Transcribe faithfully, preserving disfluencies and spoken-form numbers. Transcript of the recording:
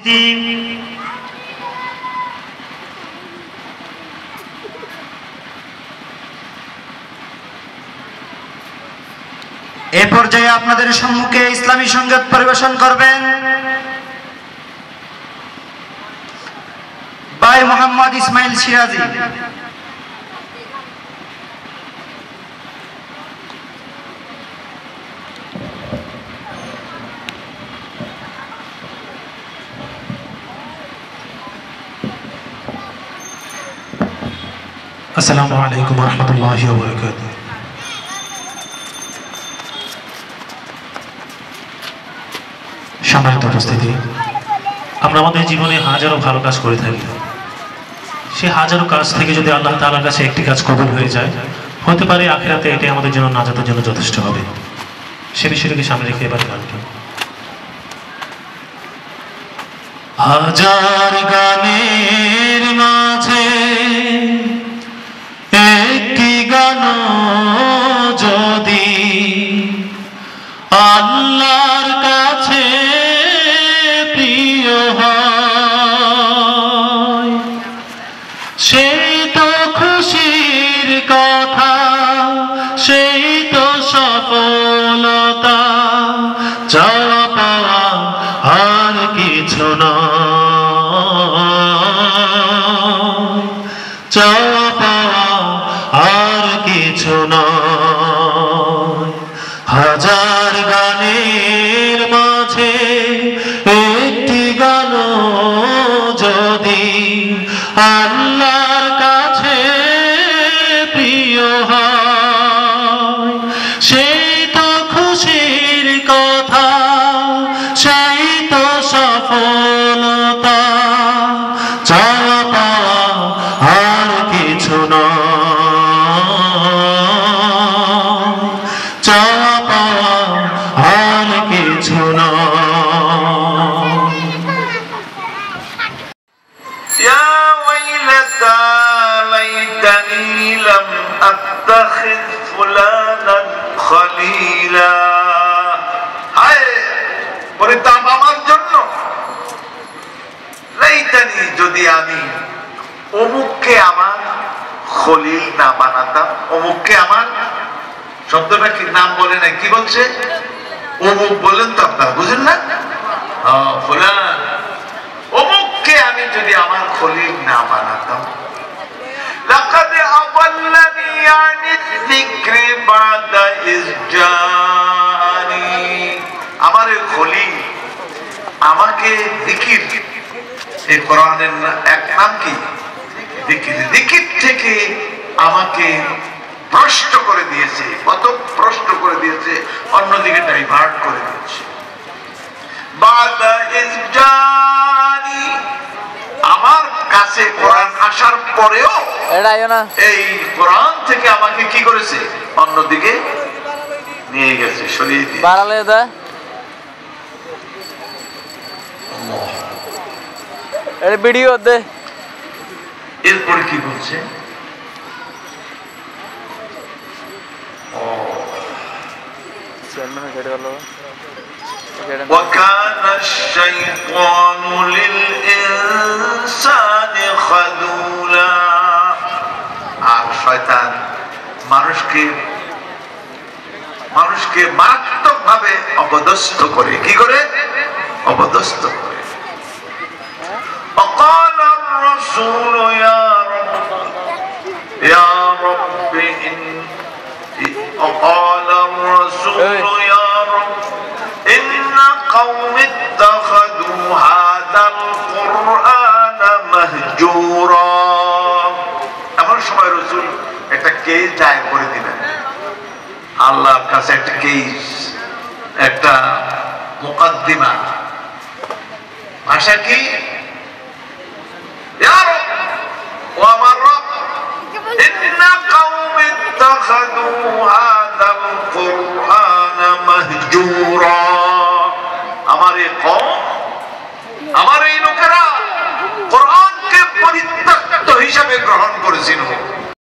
উপস্থিতি। এ পর্যায়ে আপনাদের সম্মুখে ইসলামী সঙ্গীত পরিবেশন করবেন ভাই মোহাম্মদ ইসমাইল সিরাজি। আসসালামু আলাইকুম ওয়া রাহমাতুল্লাহি ওয়া বারাকাতুহু। সম্মানিত উপস্থিতি, আমরা আমাদের জীবনে হাজারো ভালো কাজ করে থাকি। সেই হাজারো কাজ থেকে যদি আল্লাহ তাআলার কাছে একটি কাজ কবুল হয়ে যায়, হতে পারে আখিরাতে এটাই আমাদের জন্য নাজাতের জন্য যথেষ্ট হবে। সে বিষয়টাকে সামনে রেখে এবার গানটি। হাজার গানের মাঝে একটি গান যদি আল্লাহর কাছে প্রিয় হয়, সেই তো খুশির কথা, সেই তো সফলতা, চাওয়া পাওয়া আর কিছু নয়, চাওয়া পাওয়া আর কিছু নয়। হাজার গানের মাঝে একটি গান যদি আল্লাহর কাছে প্রিয় হয়, সেই তো খুশির কথা, সেই তো সফলতা, চাওয়া পাওয়া আর কিছু নয়, চাওয়া পাওয়া আর কিছু নয়। يا ويلتى ليتني لم أتخذ فلانا خليلا। হায় পরিতাপ আমার জন্য, লাইতানি যদি আমি অমুককে আমার খলিল না বানাতাম। অমুককে আমার শব্দটা কি নাম বলে না, কি বলছে? অমুক বললেন তো আপনারা, বুঝেন না? হ্যাঁ, ফুলান অমুককে আমি যদি আমার খলিল না বানাতাম। লাকাদ আদাল্লানি আনিয যিকরি বা'দা ইয জানি। আমার এই খলিল আমাকে জিকির, এই কোরআনের এক নাম কি? জিকির। জিকির থেকে আমাকে ভ্রষ্ট করে দিয়েছে। কত ভ্রষ্ট করে দিয়েছে, অন্যদিকে ডাইভার্ট করে দিয়েছে। বা'দা ইয জানি, আমার কাছে কোরআন আসার পরেও এই কোরআন থেকে আমাকে কি করেছে? অন্যদিকে নিয়ে গেছে, সরিয়ে দিয়ে। ভিডিও দে। এরপরে কি বলছে? وكان الشيطان للإنسان خذولا। আর শয়তান মানুষকে মানুষকে মারাত্মক ভাবে অপদস্থ করে। কি করে? অপদস্থ করে। وقال الرسول يا رب يا رب إن وقال الرسول يا رب إن قوم اتخذوا هذا القرآن مهجورا। এমন সময় রাসূল একটা কেস দায়ের করে দিলেন আল্লাহর কাছে, একটা কেস, একটা মুকদ্দিমা। ভাষা কি? ইয়া রব, ও আমার রব, ইন্না কওমি ইত্তাখাযু হাযাল কুরআনা মাহজুরা। আমার এই কওম, আমার এই লোকেরা কোরআনকে পরিত্যক্ত হিসাবে গ্রহণ করেছিল।